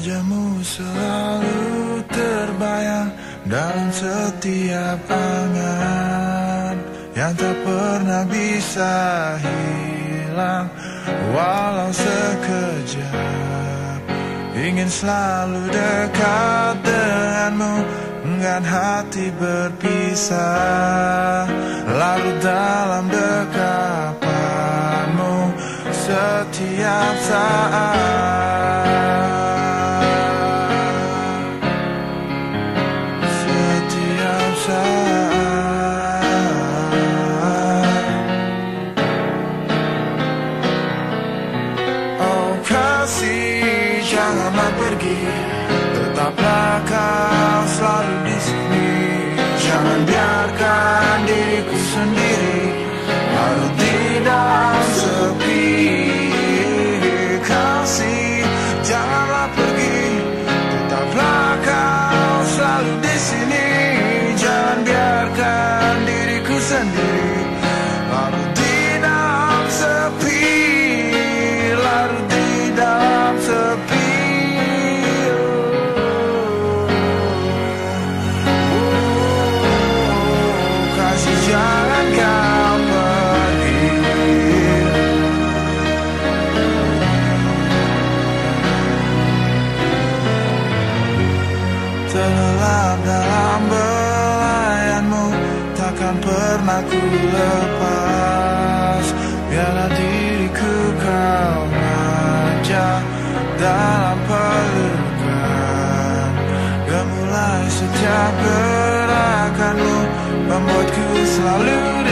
Wajahmu selalu terbayang dalam setiap angan yang tak pernah bisa hilang, walau sekejap. Ingin selalu dekat denganmu, enggan hati berpisah, larut dalam dekapanmu setiap saat. Oh kasih, janganlah pergi, tetaplah kau selalu di sini. Jangan biarkan diriku sendiri larut di dalam sepi. Kasih, janganlah pergi, tetaplah kau selalu di sini. Jangan biarkan diriku sendiri larut di dalam sepi, larut di dalam sepi. Kasih, jangan kau pergi. Terlelap dalam belayanmu, takkan pernah ku lepas. Biarlah diriku kau ajak dalam pelukan. Gemulai setiap gerakanmu, membuatku selalu